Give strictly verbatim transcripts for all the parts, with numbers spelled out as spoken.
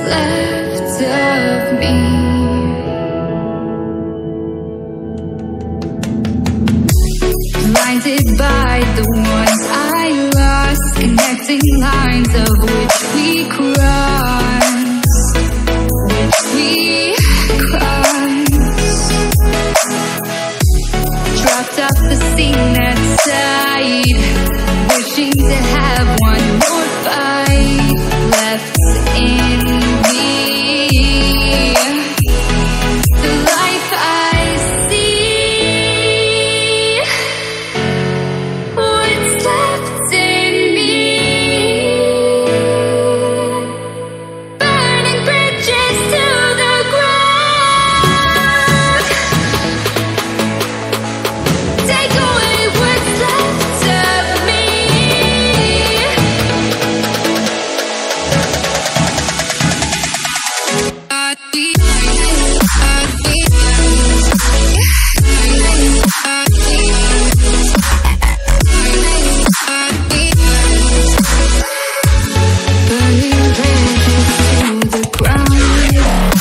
left of me. Blinded by the ones I lost, connecting lines of which we crossed, which we crossed. Dropped off the scene at sight, wishing to have one more fight left in me. The life I see, what's left in me. Burning bridges to the ground. Take away what's left of me. Burning bridges to the ground.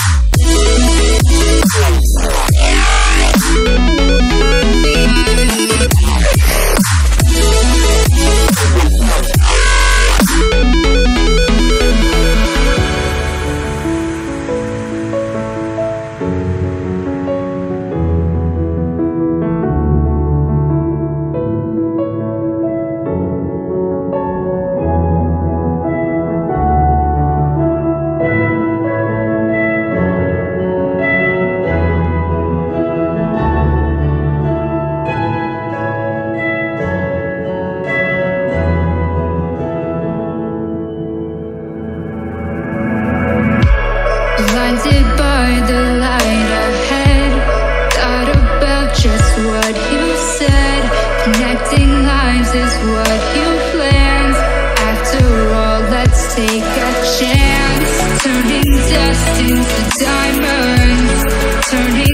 Blinded by the light ahead, thought about just what you said. Connecting lives is what you planned. After all, let's take a chance. Turning dust into diamonds, turning